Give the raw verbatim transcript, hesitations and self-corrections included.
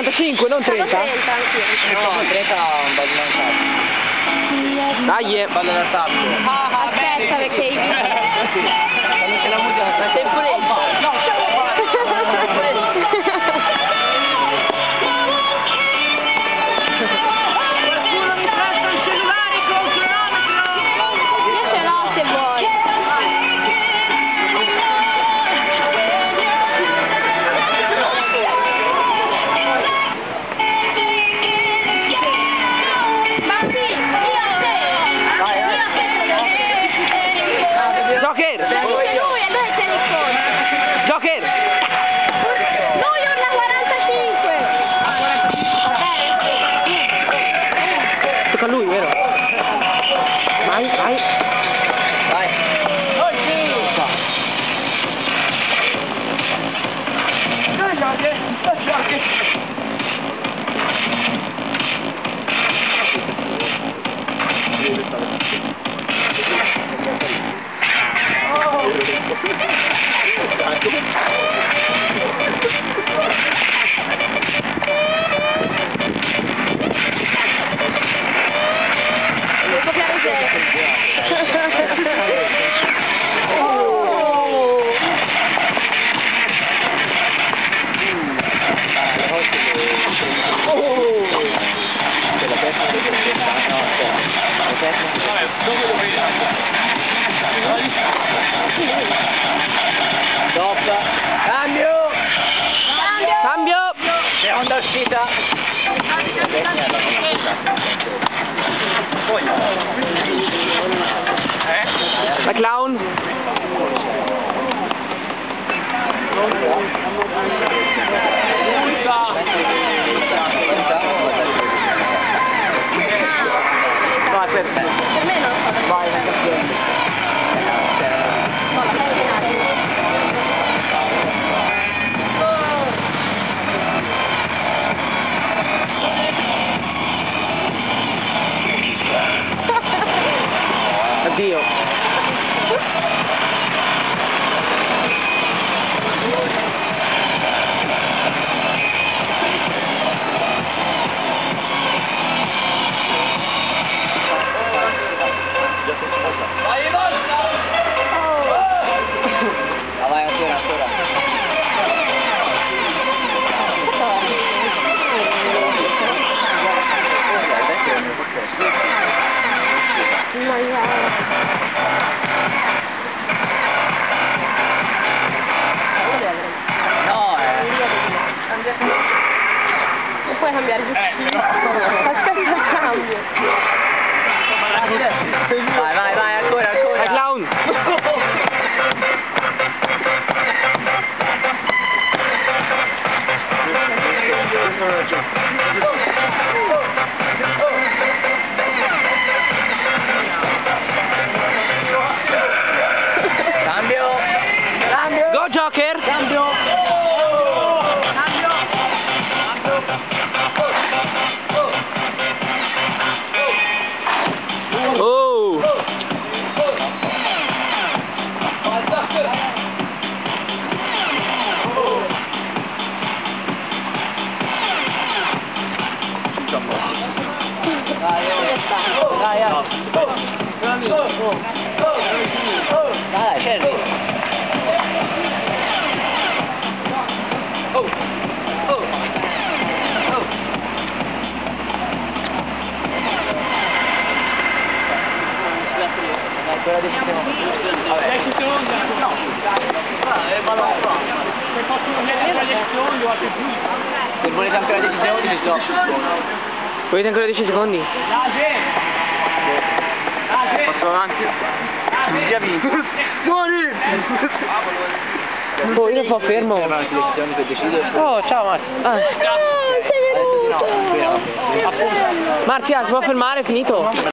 quarantacinque, non trenta? trenta anch'io. No, trenta un po' di mancato. Dai, Palla da tappo. Aspetta perché i C'è la musica, sta sempre no, qualcuno mi presta il cellulare con il cronometro. Io ce l'ho se vuoi. Joker! Lui e noi tieni conto. Joker! Lui urla quarantacinque. Tocca a lui, vero? Vai, vai. vai. Devo copiare te. Stop. Cambio. Cambio! Seconda uscita. La clown! No, aspetta. Per me non so. Vai, vai, vai. No, la fai ordinare. Addio! Vai, volta! Ah, vai, ancora, ancora. No, eh. Non puoi cambiare vestito. Aspetta, cambio. Vai, vai, vai, ancora, ancora. La clown! Cambio. Cambio. Go Joker! Cambio. Oh! Dai, dai. Dai, Sherry. Oh. Oh. Oh. Ancora dieci secondi. dieci secondi? No. Eh, ma no. Se posso vedere dieci secondi o altri più. Se volete ancora dieci secondi, ci sto. Volete ancora dieci secondi? Passo avanti. Già vinto. Muori! Oh, io sto fermo. Oh, ciao Marzia. Ah. No, sei venuto. Marzia, si può fermare, è finito?